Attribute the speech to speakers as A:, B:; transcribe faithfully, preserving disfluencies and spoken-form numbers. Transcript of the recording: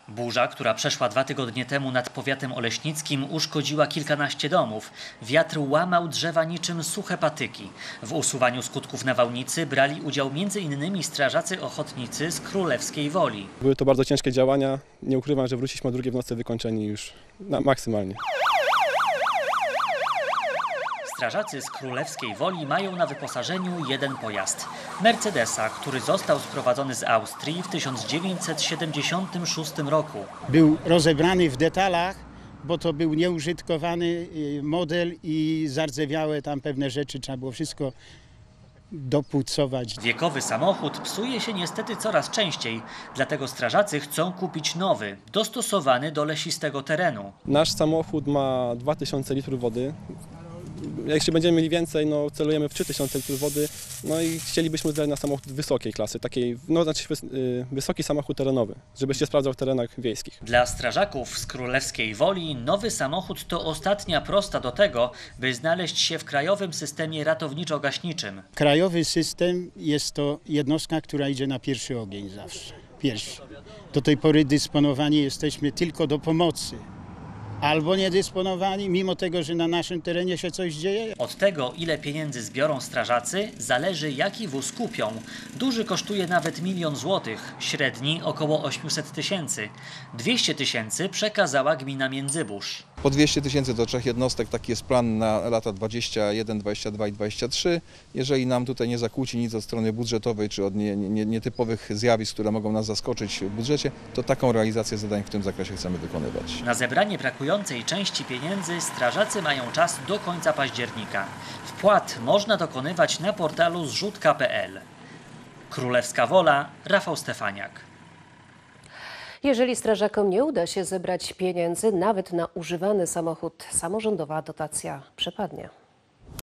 A: Burza, która przeszła dwa tygodnie temu nad powiatem oleśnickim, uszkodziła kilkanaście domów. Wiatr łamał drzewa niczym suche patyki. W usuwaniu skutków nawałnicy brali udział między innymi strażacy ochotnicy z Królewskiej Woli.
B: Były to bardzo ciężkie działania. Nie ukrywam, że wróciliśmy o drugiej w nocy wykończeni już na maksymalnie.
A: Strażacy z Królewskiej Woli mają na wyposażeniu jeden pojazd. Mercedesa, który został sprowadzony z Austrii w tysiąc dziewięćset siedemdziesiątym szóstym roku.
C: Był rozebrany w detalach, bo to był nieużytkowany model i zardzewiałe tam pewne rzeczy, trzeba było wszystko dopucować.
A: Wiekowy samochód psuje się niestety coraz częściej, dlatego strażacy chcą kupić nowy, dostosowany do lesistego terenu.
B: Nasz samochód ma dwa tysiące litrów wody. Jeśli będziemy mieli więcej, no celujemy w trzy tysiące litrów wody, no i chcielibyśmy zleć na samochód wysokiej klasy, takiej, no znaczy wysoki samochód terenowy, żeby się sprawdzał w terenach wiejskich.
A: Dla strażaków z Królewskiej Woli nowy samochód to ostatnia prosta do tego, by znaleźć się w krajowym systemie ratowniczo-gaśniczym.
C: Krajowy system jest to jednostka, która idzie na pierwszy ogień zawsze, pierwszy. Do tej pory dysponowani jesteśmy tylko do pomocy. Albo niedysponowani, mimo tego, że na naszym terenie się coś dzieje.
A: Od tego, ile pieniędzy zbiorą strażacy, zależy, jaki wóz kupią. Duży kosztuje nawet milion złotych, średni około osiemset tysięcy. dwieście tysięcy przekazała gmina Międzybórz.
D: Po dwieście tysięcy do trzech jednostek, taki jest plan na lata dwadzieścia jeden, dwadzieścia dwa i dwadzieścia trzy. Jeżeli nam tutaj nie zakłóci nic od strony budżetowej czy od nie, nie, nietypowych zjawisk, które mogą nas zaskoczyć w budżecie, to taką realizację zadań w tym zakresie chcemy wykonywać.
A: Na zebranie brakującej części pieniędzy strażacy mają czas do końca października. Wpłat można dokonywać na portalu zrzut kropka pe el. Królewska Wola, Rafał Stefaniak.
E: Jeżeli strażakom nie uda się zebrać pieniędzy, nawet na używany samochód, samorządowa dotacja przepadnie.